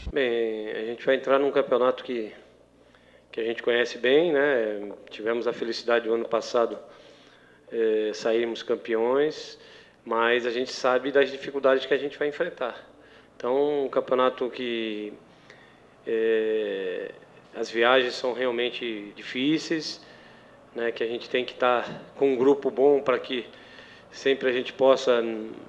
Bem, a gente vai entrar num campeonato que a gente conhece bem, né? Tivemos a felicidade do ano passado sairmos campeões, mas a gente sabe das dificuldades que a gente vai enfrentar. Então, um campeonato que as viagens são realmente difíceis, né? Que a gente tem que estar com um grupo bom para que sempre a gente possa,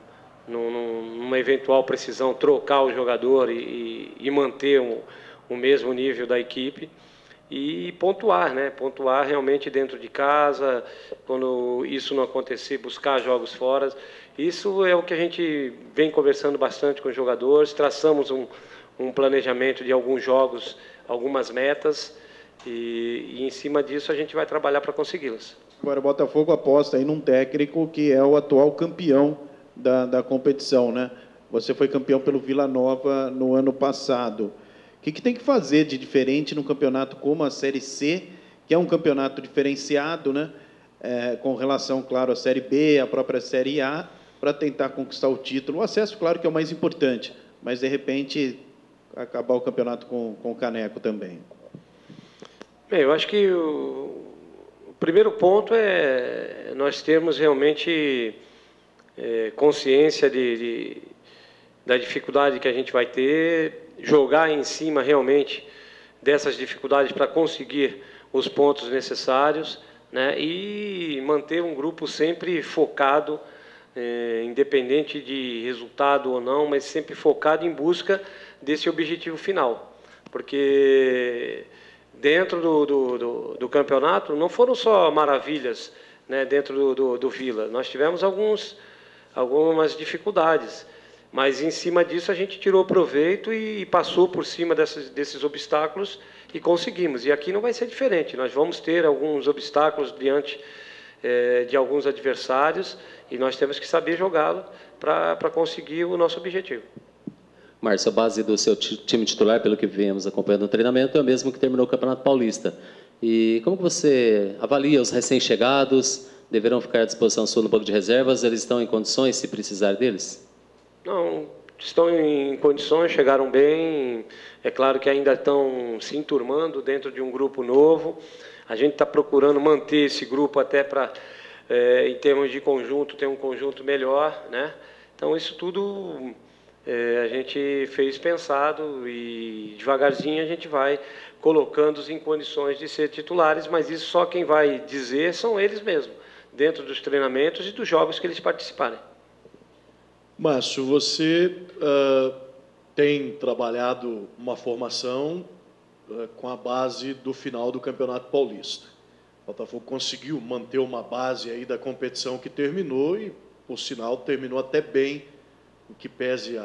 numa eventual precisão, trocar o jogador e manter o mesmo nível da equipe. E pontuar, né? Pontuar realmente dentro de casa, quando isso não acontecer, buscar jogos fora. Isso é o que a gente vem conversando bastante com os jogadores, traçamos um planejamento de alguns jogos, algumas metas, e em cima disso a gente vai trabalhar para consegui-las. Agora o Botafogo aposta aí num técnico que é o atual campeão da competição, né? Você foi campeão pelo Vila Nova no ano passado. O que tem que fazer de diferente num campeonato como a Série C, que é um campeonato diferenciado, né? Com relação, claro, à Série B, à própria Série A, para tentar conquistar o título. O acesso, claro, que é o mais importante, mas, de repente, acabar o campeonato com o caneco também. Bem, eu acho que o primeiro ponto é nós termos realmente consciência da dificuldade que a gente vai ter, jogar em cima realmente dessas dificuldades para conseguir os pontos necessários, né? E manter um grupo sempre focado, independente de resultado ou não, mas sempre focado em busca desse objetivo final. Porque dentro do campeonato não foram só maravilhas, né, dentro do Vila. Nós tivemos algumas dificuldades, mas em cima disso a gente tirou proveito e passou por cima desses obstáculos e conseguimos. E aqui não vai ser diferente, nós vamos ter alguns obstáculos diante de alguns adversários e nós temos que saber jogá-lo para conseguir o nosso objetivo. Márcio, a base do seu time titular, pelo que viemos acompanhando no treinamento, é o mesmo que terminou o Campeonato Paulista. E como que você avalia os recém-chegados? Deverão ficar à disposição sua no banco de reservas? Eles estão em condições, se precisar deles? Não, estão em condições, chegaram bem. É claro que ainda estão se enturmando dentro de um grupo novo. A gente está procurando manter esse grupo até para, em termos de conjunto, ter um conjunto melhor, né? Então, isso tudo a gente fez pensado e devagarzinho a gente vai colocando-os em condições de ser titulares, mas isso só quem vai dizer são eles mesmos, dentro dos treinamentos e dos jogos que eles participarem. Márcio, você tem trabalhado uma formação com a base do final do Campeonato Paulista. O Botafogo conseguiu manter uma base aí da competição que terminou e, por sinal, terminou até bem, o que pese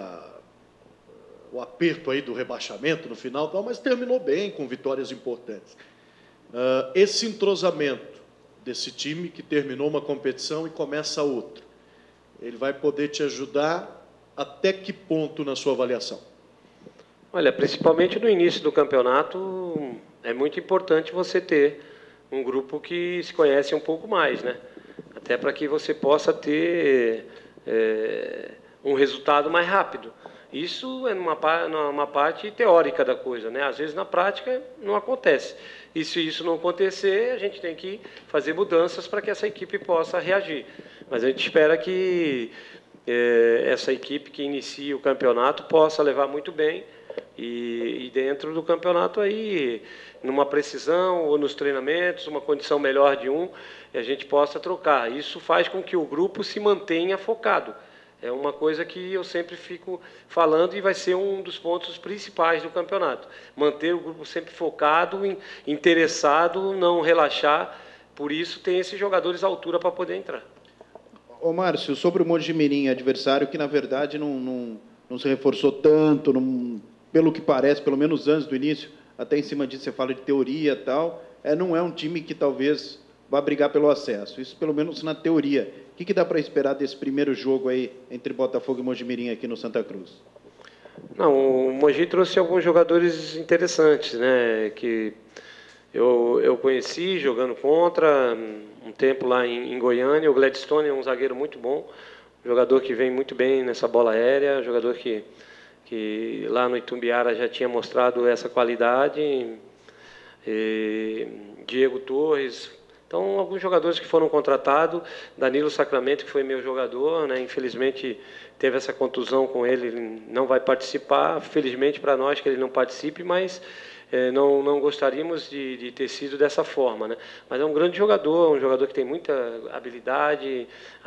o aperto aí do rebaixamento no final, mas terminou bem, com vitórias importantes. Esse entrosamento desse time que terminou uma competição e começa outra, ele vai poder te ajudar até que ponto na sua avaliação? Olha, principalmente no início do campeonato, é muito importante você ter um grupo que se conhece um pouco mais, né? Até para que você possa ter um resultado mais rápido. Isso é numa parte teórica da coisa, né? Às vezes, na prática, não acontece. E se isso não acontecer, a gente tem que fazer mudanças para que essa equipe possa reagir. Mas a gente espera que essa equipe que inicia o campeonato possa levar muito bem e dentro do campeonato aí, numa precisão ou nos treinamentos, uma condição melhor de a gente possa trocar. Isso faz com que o grupo se mantenha focado. É uma coisa que eu sempre fico falando e vai ser um dos pontos principais do campeonato. Manter o grupo sempre focado, interessado, não relaxar. Por isso tem esses jogadores à altura para poder entrar. Ô, Márcio, sobre o Mojimirim, adversário que, na verdade, não se reforçou tanto, pelo que parece, pelo menos antes do início, até em cima disso você fala de teoria e tal, não é um time que talvez vá brigar pelo acesso. Isso, pelo menos, na teoria. O que dá para esperar desse primeiro jogo aí entre Botafogo e Mojimirim aqui no Santa Cruz? Não, o Mogi trouxe alguns jogadores interessantes, né? Que eu conheci jogando contra um tempo lá em Goiânia. O Gladstone é um zagueiro muito bom, jogador que vem muito bem nessa bola aérea, jogador que que lá no Itumbiara já tinha mostrado essa qualidade, Diego Torres. Então, alguns jogadores que foram contratados, Danilo Sacramento, que foi meu jogador, né? Infelizmente teve essa contusão com ele, ele não vai participar. Felizmente para nós que ele não participe, mas não gostaríamos de ter sido dessa forma, né? Mas é um grande jogador, um jogador que tem muita habilidade.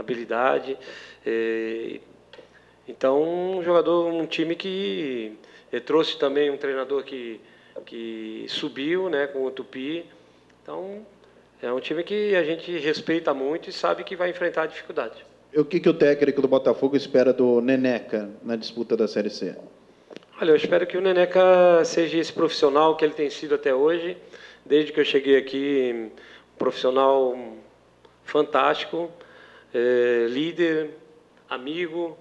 Então, um time que trouxe também um treinador que subiu, né, com o Tupi. Então, é um time que a gente respeita muito e sabe que vai enfrentar dificuldade. E o que o técnico do Botafogo espera do Neneca na disputa da Série C? Olha, eu espero que o Neneca seja esse profissional que ele tem sido até hoje. Desde que eu cheguei aqui, um profissional fantástico, líder, amigo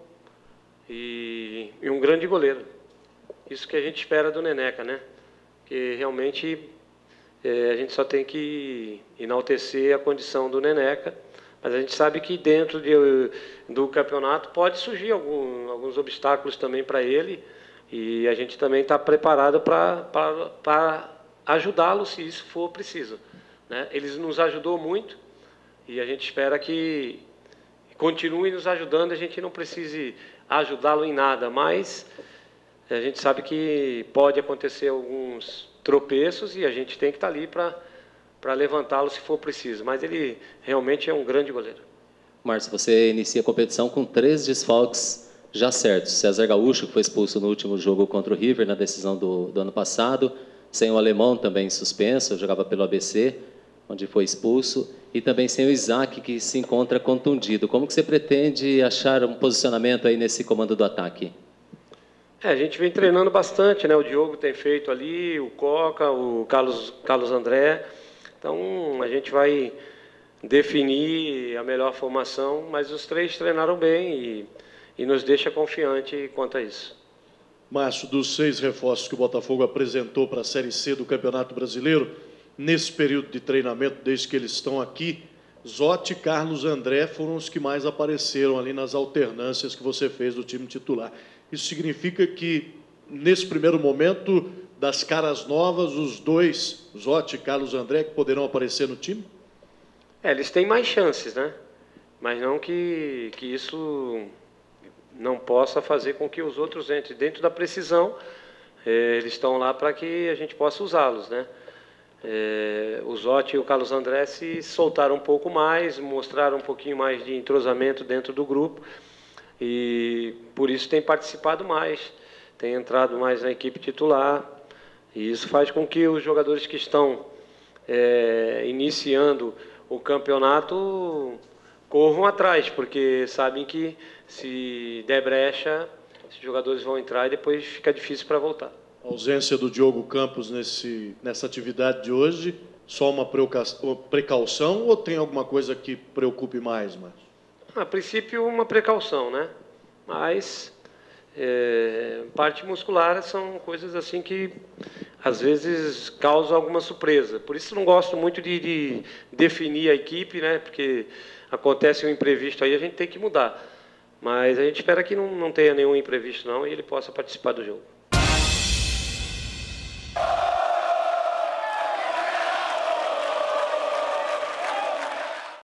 e um grande goleiro. Isso que a gente espera do Neneca, né? Porque realmente a gente só tem que enaltecer a condição do Neneca, mas a gente sabe que dentro do campeonato pode surgir alguns obstáculos também para ele, e a gente também está preparado para ajudá-lo se isso for preciso, né? Ele nos ajudou muito e a gente espera que continue nos ajudando, a gente não precise ajudá-lo em nada, mas a gente sabe que pode acontecer alguns tropeços e a gente tem que estar ali para levantá-lo se for preciso. Mas ele realmente é um grande goleiro. Márcio, você inicia a competição com 3 desfalques já certos. César Gaúcho, que foi expulso no último jogo contra o River, na decisão do ano passado. Sem o Alemão, também suspenso, jogava pelo ABC, onde foi expulso. E também sem o Isaac, que se encontra contundido. Como que você pretende achar um posicionamento aí nesse comando do ataque? A gente vem treinando bastante, né? O Diogo tem feito ali, o Coca, o Carlos André. Então, a gente vai definir a melhor formação, mas os 3 treinaram bem e nos deixa confiante quanto a isso. Márcio, dos 6 reforços que o Botafogo apresentou para a Série C do Campeonato Brasileiro, nesse período de treinamento, desde que eles estão aqui, Zotti e Carlos André foram os que mais apareceram ali nas alternâncias que você fez do time titular. Isso significa que, nesse primeiro momento, das caras novas, os 2, Zotti e Carlos André, que poderão aparecer no time? Eles têm mais chances, né? Mas não que isso não possa fazer com que os outros entrem. Dentro da precisão, eles estão lá para que a gente possa usá-los, né? O Zotti e o Carlos André se soltaram um pouco mais, mostraram um pouquinho mais de entrosamento dentro do grupo e por isso tem participado mais, tem entrado mais na equipe titular, e isso faz com que os jogadores que estão iniciando o campeonato corram atrás, porque sabem que se der brecha, esses jogadores vão entrar e depois fica difícil para voltar. A ausência do Diogo Campos nessa atividade de hoje, só uma precaução ou tem alguma coisa que preocupe mais, Márcio? A princípio, uma precaução, né? Mas parte muscular são coisas assim que às vezes causam alguma surpresa. Por isso não gosto muito de definir a equipe, né? Porque acontece um imprevisto aí, a gente tem que mudar. Mas a gente espera que não tenha nenhum imprevisto não e ele possa participar do jogo.